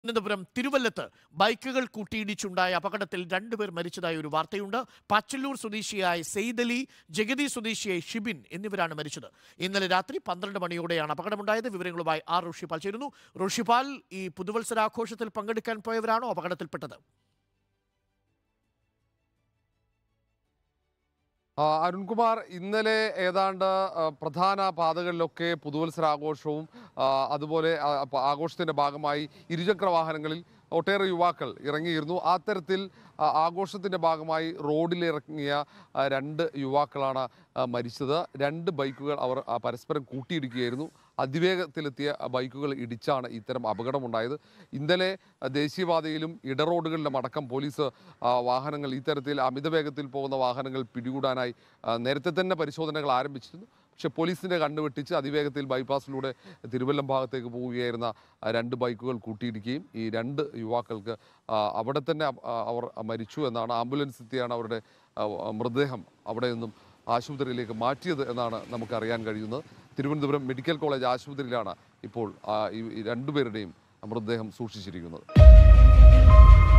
തിരുവനന്തപുരം തിരുവല്ലത്ത് ബൈക്കുകൾ കൂട്ടിയിടിച്ചുണ്ടായ അപകടത്തിൽ 2 പേർ മരിച്ചതായി ഒരു വാർത്തയുണ്ട്. പച്ചല്ലൂർ സ്വദേശിയായ സെയ്ദലി, ജഗതി സ്വദേശിയായ ഷിബിൻ എന്നിവരാണ് മരിച്ചത്. ഇന്നലെ രാത്രി 12 മണിയോടെയാണ് അപകടമുണ്ടായത്. വിവരങ്ങളുമായി ആർ ഋഷിപാൽ ചേരുന്നു. ഋഷിപാൽ, ഈ പുതുവത്സരാഘോഷത്തിൽ പങ്കെടുക്കാൻ പോയവരാണോ അപകടത്തിൽപ്പെട്ടത്? അരുൺകുമാർ, ഇന്നലെ ഏതാണ്ട് പ്രധാന പാതകളിലൊക്കെ പുതുവത്സരാഘോഷവും അതുപോലെ ആഘോഷത്തിൻ്റെ ഭാഗമായി ഇരുചക്ര വാഹനങ്ങളിൽ ഒട്ടേറെ യുവാക്കൾ ഇറങ്ങിയിരുന്നു. അത്തരത്തിൽ ആഘോഷത്തിൻ്റെ ഭാഗമായി റോഡിലിറങ്ങിയ 2 യുവാക്കളാണ് മരിച്ചത്. 2 ബൈക്കുകൾ അവർ പരസ്പരം കൂട്ടിയിടിക്കുകയായിരുന്നു. അതിവേഗത്തിലെത്തിയ ബൈക്കുകൾ ഇടിച്ചാണ് ഇത്തരം അപകടമുണ്ടായത്. ഇന്നലെ ദേശീയപാതയിലും ഇടറോഡുകളിലും അടക്കം പോലീസ് വാഹനങ്ങൾ, ഇത്തരത്തിൽ അമിതവേഗത്തിൽ പോകുന്ന വാഹനങ്ങൾ പിടികൂടാനായി നേരത്തെ തന്നെ പരിശോധനകൾ ആരംഭിച്ചിരുന്നു. പക്ഷേ പോലീസിൻ്റെ കണ്ണുവെട്ടിച്ച് അതിവേഗത്തിൽ ബൈപ്പാസിലൂടെ തിരുവല്ലം ഭാഗത്തേക്ക് പോവുകയായിരുന്ന 2 ബൈക്കുകൾ കൂട്ടിയിടിക്കുകയും ഈ 2 യുവാക്കൾക്ക് അവിടെ തന്നെ അവർ മരിച്ചു എന്നാണ്. ആംബുലൻസ് എത്തിയാണ് അവരുടെ മൃതദേഹം അവിടെ നിന്നും ആശുപത്രിയിലേക്ക് മാറ്റിയത് എന്നാണ് നമുക്കറിയാൻ കഴിയുന്നത്. തിരുവനന്തപുരം മെഡിക്കൽ കോളേജ് ആശുപത്രിയിലാണ് ഇപ്പോൾ ഈ 2 പേരുടെയും മൃതദേഹം സൂക്ഷിച്ചിരിക്കുന്നത്.